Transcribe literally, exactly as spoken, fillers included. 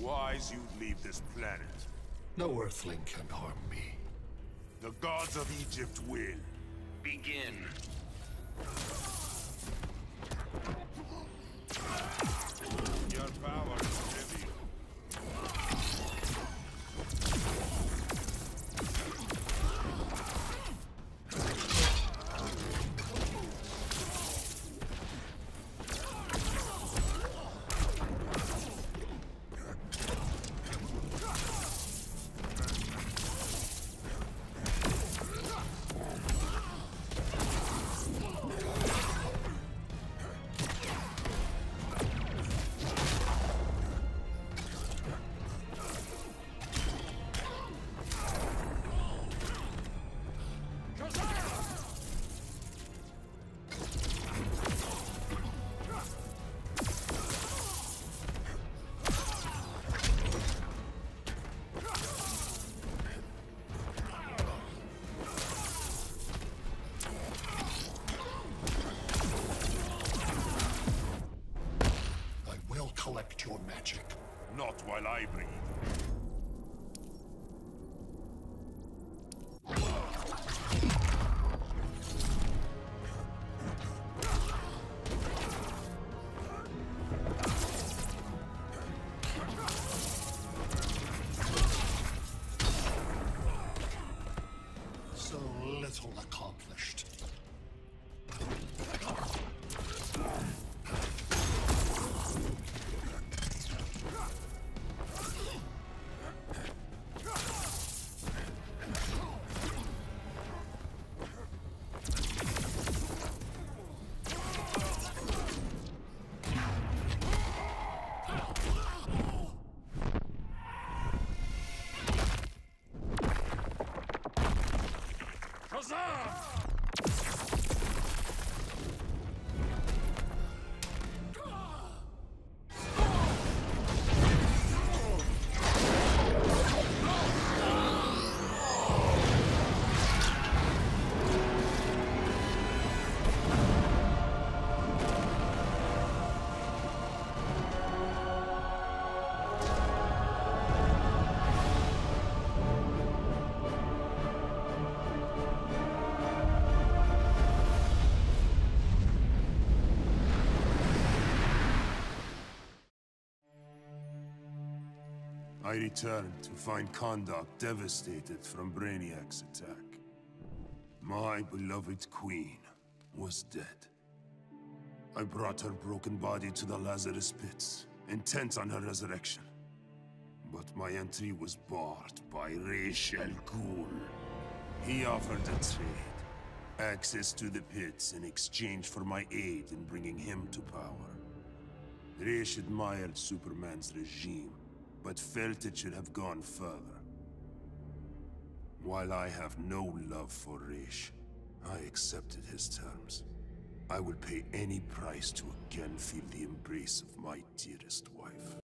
wise you'd leave this planet. No Earthling can harm me. The gods of Egypt will. Begin. Your power is trivial. Collect your magic. Not while I breathe. So little accomplished. I returned to find Kahndaq devastated from Brainiac's attack. My beloved queen was dead. I brought her broken body to the Lazarus Pits, intent on her resurrection. But my entry was barred by Ra's al Ghul. He offered a trade. Access to the pits in exchange for my aid in bringing him to power. Ra's admired Superman's regime, but felt it should have gone further. While I have no love for Ra's, I accepted his terms. I will pay any price to again feel the embrace of my dearest wife.